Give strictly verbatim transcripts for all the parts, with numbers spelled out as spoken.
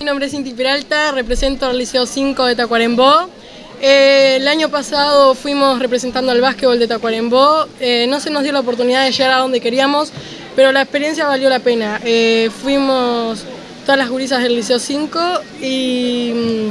nombre es Cinti Peralta, represento al Liceo cinco de Tacuarembó. Eh, el año pasado fuimos representando al básquetbol de Tacuarembó. Eh, no se nos dio la oportunidad de llegar a donde queríamos, pero la experiencia valió la pena. Eh, fuimos todas las gurisas del Liceo cinco y...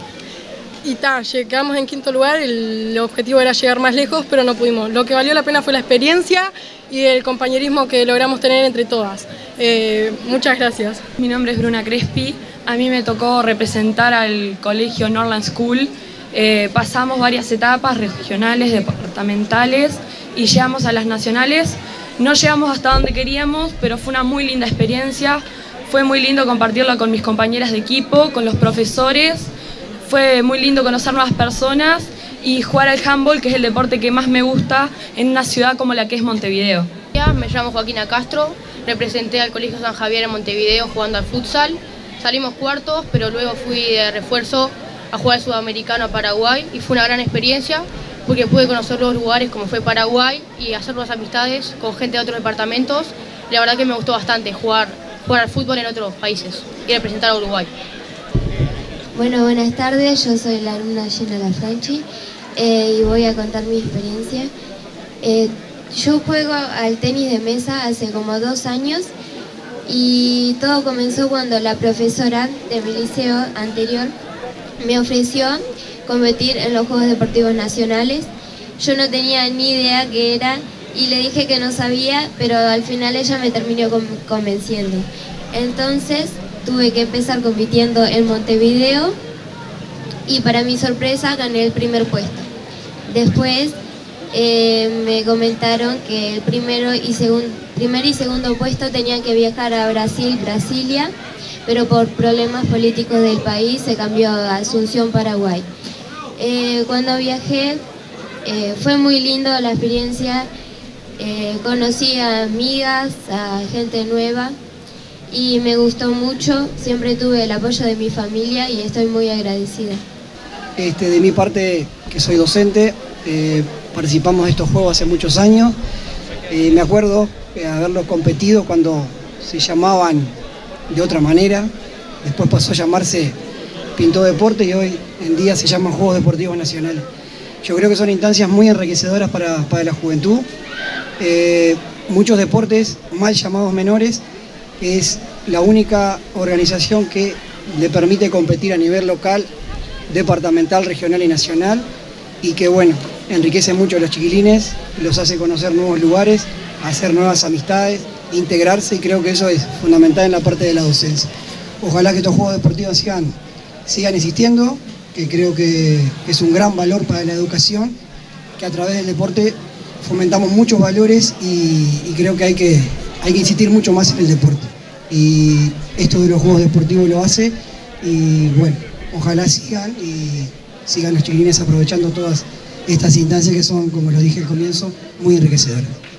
Y ta, llegamos en quinto lugar, el objetivo era llegar más lejos, pero no pudimos. Lo que valió la pena fue la experiencia y el compañerismo que logramos tener entre todas. Eh, muchas gracias. Mi nombre es Bruna Crespi, a mí me tocó representar al colegio Norland School. Eh, pasamos varias etapas regionales, departamentales y llegamos a las nacionales. No llegamos hasta donde queríamos, pero fue una muy linda experiencia. Fue muy lindo compartirla con mis compañeras de equipo, con los profesores. Fue muy lindo conocer nuevas personas y jugar al handball, que es el deporte que más me gusta en una ciudad como la que es Montevideo. Me llamo Joaquina Castro, representé al Colegio San Javier en Montevideo jugando al futsal. Salimos cuartos, pero luego fui de refuerzo a jugar al Sudamericano a Paraguay y fue una gran experiencia porque pude conocer los lugares como fue Paraguay y hacer nuevas amistades con gente de otros departamentos. La verdad que me gustó bastante jugar, jugar al fútbol en otros países y representar a Uruguay. Bueno, buenas tardes, yo soy la alumna Gina Lafranchi eh, y voy a contar mi experiencia. Eh, yo juego al tenis de mesa hace como dos años y todo comenzó cuando la profesora de mi liceo anterior me ofreció competir en los Juegos Deportivos Nacionales. Yo no tenía ni idea qué era y le dije que no sabía, pero al final ella me terminó convenciendo. Entonces tuve que empezar compitiendo en Montevideo y para mi sorpresa gané el primer puesto. Después eh, me comentaron que el primero y segun, primer y segundo puesto tenían que viajar a Brasil, Brasilia, pero por problemas políticos del país se cambió a Asunción, Paraguay. Eh, cuando viajé eh, fue muy lindo la experiencia, eh, conocí a amigas, a gente nueva, y me gustó mucho, siempre tuve el apoyo de mi familia y estoy muy agradecida. Este, de mi parte, que soy docente, eh, participamos de estos juegos hace muchos años. Eh, me acuerdo de haberlos competido cuando se llamaban de otra manera, después pasó a llamarse Pintó Deporte y hoy en día se llaman Juegos Deportivos Nacionales. Yo creo que son instancias muy enriquecedoras para, para la juventud. Eh, muchos deportes mal llamados menores, es la única organización que le permite competir a nivel local, departamental, regional y nacional, y que bueno, enriquece mucho a los chiquilines, los hace conocer nuevos lugares, hacer nuevas amistades, integrarse, y creo que eso es fundamental en la parte de la docencia. Ojalá que estos juegos deportivos sigan, sigan existiendo, que creo que es un gran valor para la educación, que a través del deporte fomentamos muchos valores y, y creo que hay que hay que insistir mucho más en el deporte. Y esto de los juegos deportivos lo hace y bueno, ojalá sigan y sigan los chiquilines aprovechando todas estas instancias que son, como lo dije al comienzo, muy enriquecedoras.